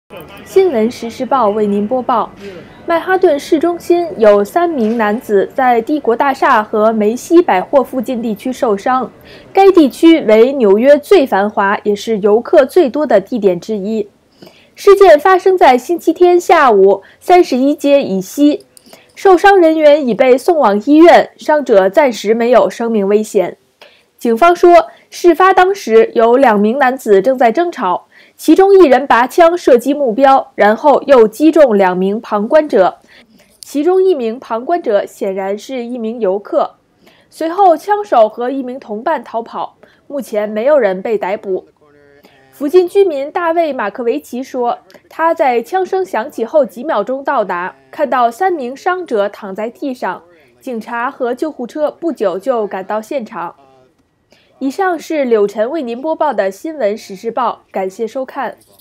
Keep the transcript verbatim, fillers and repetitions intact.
新闻时事报为您播报：曼哈顿市中心有三名男子在帝国大厦和梅西百货附近地区受伤。该地区为纽约最繁华也是游客最多的地点之一。事件发生在星期天下午三十一街以西，受伤人员已被送往医院，伤者暂时没有生命危险。警方说，事发当时有两名男子正在争吵。其中一人拔枪射击目标，然后又击中两名旁观者，其中一名旁观者显然是一名游客。随后，枪手和一名同伴逃跑，目前没有人被逮捕。附近居民大卫·马克维奇说，他在枪声响起后几秒钟到达，看到三名伤者躺在地上，警察和救护车不久就赶到现场。以上是柳晨为您播报的新闻时事报，感谢收看。